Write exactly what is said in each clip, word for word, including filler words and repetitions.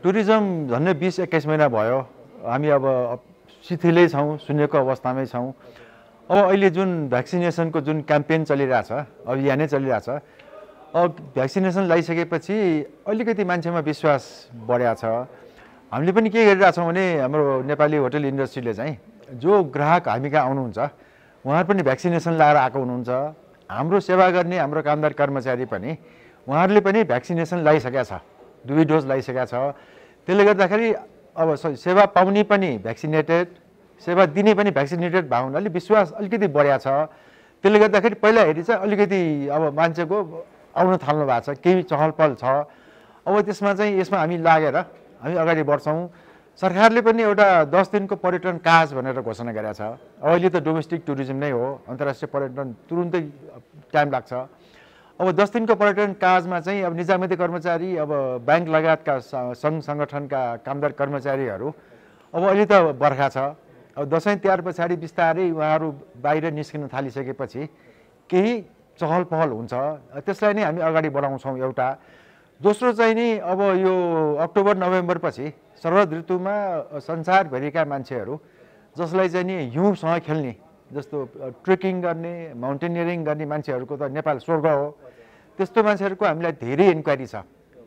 Tourism झन्डै बीस एक्काइस महिना भयो हामी अब शिथिलै छौँ, शून्यको अवस्थामै छौँ। अब अहिले जुन भ्याक्सिनेसनको जुन क्याम्पेन चलिरहेछ, अभियानै चलिरहेछ, अब भ्याक्सिनेसन लगाइसकेपछि अलिकति मान्छेमा विश्वास बढ्या छ। हामीले पनि के गरिरहेछौँ भने हाम्रो नेपाली होटल इन्डस्ट्रीले चाहिँ जो ग्राहक हामी कहाँ आउनुहुन्छ उहाँहरू पनि भ्याक्सिनेसन लगाएर आएको हुनुहुन्छ। हाम्रो सेवा गर्ने हाम्रो कामदार कर्मचारी पनि उहाँहरूले पनि भ्याक्सिनेसन लगाइसकेका छ, दुई डोज लगाइसकेका छ। त्यसले गर्दाखेरि अब सेवा पाउने पनि भ्याक्सिनेटेड, सेवा दिने पनि भ्याक्सिनेटेड भएको हुनाले विश्वास अलिकति बढ्या छ। त्यसले गर्दाखेरि पहिला हेरी चाहिँ अलिकति अब मान्छेको आउन थाल्नु भएको छ, केही चहल पहल छ। अब त्यसमा चाहिँ यसमा हामी लागेर हामी अगाडि बढ्छौँ। सरकारले पनि एउटा दस दिनको पर्यटन काज भनेर घोषणा गरेको छ। अहिले त डोमेस्टिक टुरिज्म नै हो, अन्तर्राष्ट्रिय पर्यटन तुरुन्तै टाइम लाग्छ। अब दस दिनको पर्यटन काजमा चाहिँ अब निजामती कर्मचारी, अब ब्याङ्क लगायतका सङ्घ सङ्गठनका कामदार कर्मचारीहरू अब अहिले त बर्खा छ। अब दसैँ तिहार पछाडि बिस्तारै उहाँहरू बाहिर निस्किन थालिसकेपछि केही चहल पहल हुन्छ, त्यसलाई नै हामी अगाडि बढाउँछौँ एउटा। दोस्रो चाहिँ नि अब यो अक्टोबर नोभेम्बर पछि शरद ऋतुमा संसारभरिका मान्छेहरू जसलाई चाहिँ नि हिउँसँग खेल्ने, जस्तो ट्रेकिङ गर्ने, माउन्टेनियरिङ गर्ने मान्छेहरूको त नेपाल स्वर्ग हो। त्यस्तो मान्छेहरूको हामीलाई धेरै इन्क्वायरी छ।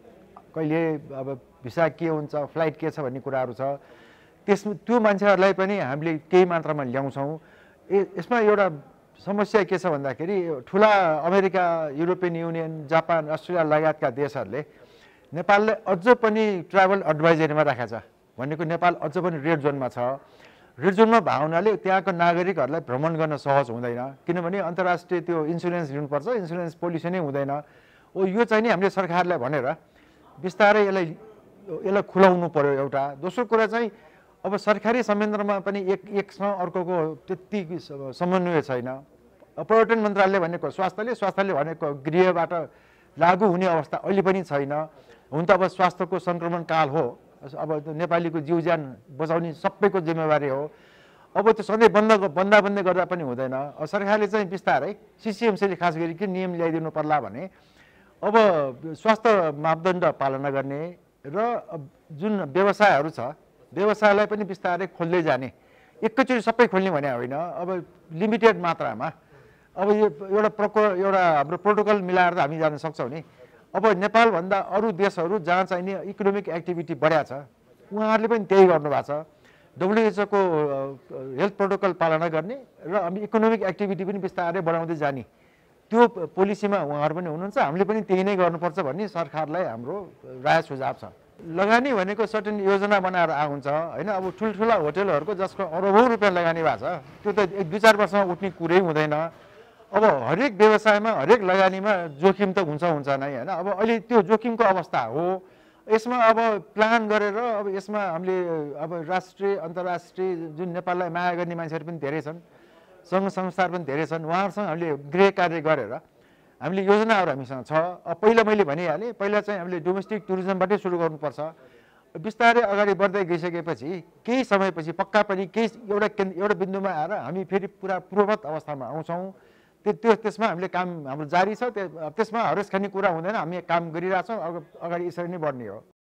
कहिले अब भिसा के हुन्छ, फ्लाइट के छ भन्ने कुराहरू छ। त्यस त्यो मान्छेहरूलाई पनि हामीले केही मात्रामा ल्याउँछौँ। ए यसमा एउटा समस्या के छ भन्दाखेरि ठुला America, European union, Japan, Australia लगायतका देशहरूले नेपाललाई अझ पनि ट्राभल एडभाइजरीमा राखेको छ। भनेको नेपाल अझ पनि रेड जोनमा छ। रेड जोनमा भएको हुनाले त्यहाँको नागरिकहरूलाई भ्रमण गर्न सहज हुँदैन, किनभने अन्तर्राष्ट्रिय त्यो इन्सुरेन्स लिनुपर्छ, इन्सुरेन्स पोलिसी नै हुँदैन। ओ यो चाहिँ नि हामीले सरकारलाई भनेर बिस्तारै यसलाई यसलाई खुलाउनु पर्यो एउटा। दोस्रो कुरा चाहिँ अब सरकारी संयन्त्रमा पनि एक एकसँग अर्कोको त्यति समन्वय छैन। पर्यटन मन्त्रालयले भनेको स्वास्थ्यले, स्वास्थ्यले भनेको गृहबाट लागू हुने अवस्था अहिले पनि छैन। हुन त अब स्वास्थ्यको सङ्क्रमण काल हो, अब नेपालीको जीवज्यान बचाउने सबैको जिम्मेवारी हो। अब त्यो सधैँ बन्द बन्दा बन्दै गर्दा पनि हुँदैन। अब सरकारले चाहिँ बिस्तारै सिसिएमसीले खास गरी के नियम ल्याइदिनु पर्ला भने अब स्वास्थ्य मापदण्ड पालना गर्ने र जुन व्यवसायहरू छ व्यवसायलाई पनि बिस्तारै खोल्दै जाने। एकैचोटि सबै खोल्ने भने होइन, अब लिमिटेड मात्रामा। अब यो एउटा प्रोको एउटा हाम्रो प्रोटोकल मिलाएर त हामी जान सक्छौँ नि। अब नेपालभन्दा अरू देशहरू जहाँ चाहिँ नि इकोनोमिक एक्टिभिटी बढ्या छ उहाँहरूले पनि त्यही गर्नुभएको छ। डब्लुएचओको हेल्थ प्रोटोकल पालना गर्ने र हामी इकोनोमिक एक्टिभिटी पनि बिस्तारै बढाउँदै जाने, त्यो पोलिसीमा उहाँहरू पनि हुनुहुन्छ। हामीले पनि त्यही नै गर्नुपर्छ भन्ने सरकारलाई हाम्रो राय सुझाव छ। लगानी भनेको सर्टेन योजना बनाएर आउँछ होइन। अब ठुल्ठुला होटलहरूको जसको अरबौँ रुपियाँ लगानी भएको छ त्यो त एक दुई चार वर्षमा उठ्ने कुरै हुँदैन। अब हरेक व्यवसायमा हरेक लगानीमा जोखिम त हुन्छ हुन्छ नै होइन। अब अहिले त्यो जोखिमको अवस्था हो। यसमा अब प्लान गरेर अब यसमा हामीले अब राष्ट्रिय अन्तर्राष्ट्रिय जुन नेपाललाई माया गर्ने मान्छेहरू पनि धेरै छन्, सङ्घ संस्थाहरू पनि धेरै छन्, उहाँहरूसँग हामीले गृह कार्य गरेर हामीले योजनाहरू हामीसँग छ। अब पहिला मैले भनिहालेँ, पहिला चाहिँ हामीले डोमेस्टिक टुरिज्मबाटै सुरु गर्नुपर्छ। बिस्तारै अगाडि बढ्दै गइसकेपछि केही समयपछि पक्का पनि केही एउटा केन्द्र एउटा बिन्दुमा आएर हामी फेरि पुरा पूर्ववत अवस्थामा आउँछौँ। त्यो त्यो त्यसमा हामीले काम हाम्रो जारी छ। त्यसमा हरेस खाने कुरा हुँदैन, हामी काम गरिरहेछौँ। अगाडि यसरी नै बढ्ने हो।